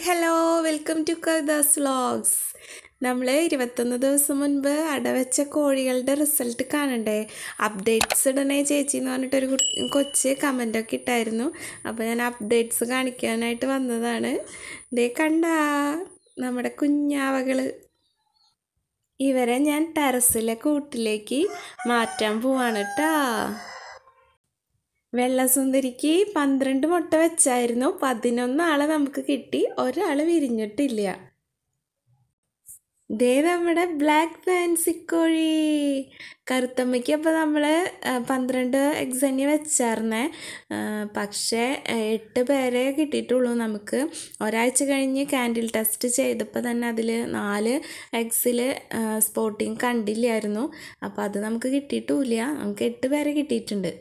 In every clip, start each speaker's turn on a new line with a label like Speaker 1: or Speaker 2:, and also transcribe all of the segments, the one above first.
Speaker 1: Hello welcome to Kavitha's vlogs. നമ്മൾ 21 ദിവസം മുൻപ് അടവച്ച കോഴികളുടെ റിസൾട്ട് കാണണ്ടേ, അപ്ഡേറ്റ്സ് ഇടണേ ചേച്ചി എന്ന് പറഞ്ഞിട്ടൊരു കൊച്ച് കമൻ്റൊക്കെ ഇട്ടായിരുന്നു. അപ്പോൾ ഞാൻ അപ്ഡേറ്റ്സ് കാണിക്കാനായിട്ട് വന്നതാണ്. ദേ കണ്ട നമ്മുടെ കുഞ്ഞാവകൾ, ഇവരെ ഞാൻ ടെറസിലെ കൂട്ടിലേക്ക് മാറ്റാൻ പോവാണ് കേട്ടോ. വെള്ളസുന്ദരിക്ക് 12 മുട്ട വെച്ചായിരുന്നു, 11 ആളെ നമുക്ക് കിട്ടി, ഒരാൾ വിരിഞ്ഞിട്ടില്ല. ദേ നമ്മുടെ ബ്ലാക്ക് ഫാൻസി കോഴി കറുത്തമ്മയ്ക്ക്. അപ്പോൾ നമ്മൾ 12 eggs തന്നെ വെച്ചായിരുന്നേ, പക്ഷേ 8 പേരെ കിട്ടിയിട്ടുള്ളൂ നമുക്ക്. ഒരാഴ്ച കഴിഞ്ഞ് ക്യാൻഡിൽ ടെസ്റ്റ് ചെയ്തപ്പോൾ തന്നെ അതിൽ 4 eggs സ്പോട്ടിങ് കണ്ടില്ലായിരുന്നു. അപ്പോൾ അത് നമുക്ക് കിട്ടിയിട്ടുമില്ല, നമുക്ക് 8 പേരെ കിട്ടിയിട്ടുണ്ട്.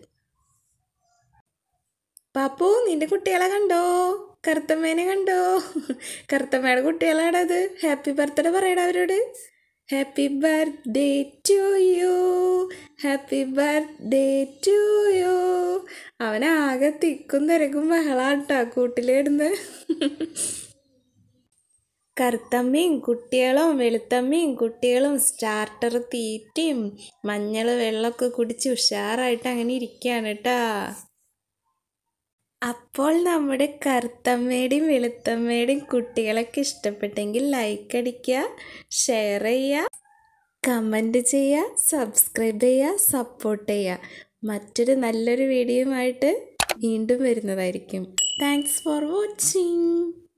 Speaker 1: പാപ്പു, നിന്റെ കുട്ടികളെ കണ്ടോ? കറുത്തമ്മേനെ കണ്ടോ? കറുത്തമ്മയുടെ കുട്ടികളാണത്. ഹാപ്പി ബർത്ത്ഡേ പറയടാ അവരോട്. Happy birthday to you, happy birthday to you. അവനാകെ തിക്കും തിരക്കും ബഹളാട്ടാ കൂട്ടിലിടുന്ന്. കറുത്തമ്മയും കുട്ടികളും വെളുത്തമ്മയും കുട്ടികളും സ്റ്റാർട്ടർ തീറ്റയും മഞ്ഞൾ വെള്ളമൊക്കെ കുടിച്ച് ഉഷാറായിട്ട് അങ്ങനെ ഇരിക്കുകയാണ് കേട്ടാ. അപ്പോൾ നമ്മുടെ കറുത്തമ്മയുടെയും വെളുത്തമ്മയുടെയും കുട്ടികളൊക്കെ ഇഷ്ടപ്പെട്ടെങ്കിൽ ലൈക്ക് അടിക്കുക, ഷെയർ ചെയ്യുക, കമൻറ്റ് ചെയ്യുക, സബ്സ്ക്രൈബ് ചെയ്യുക, സപ്പോർട്ട് ചെയ്യുക. മറ്റൊരു നല്ലൊരു വീഡിയോയുമായിട്ട് വീണ്ടും വരുന്നതായിരിക്കും. Thanks for watching.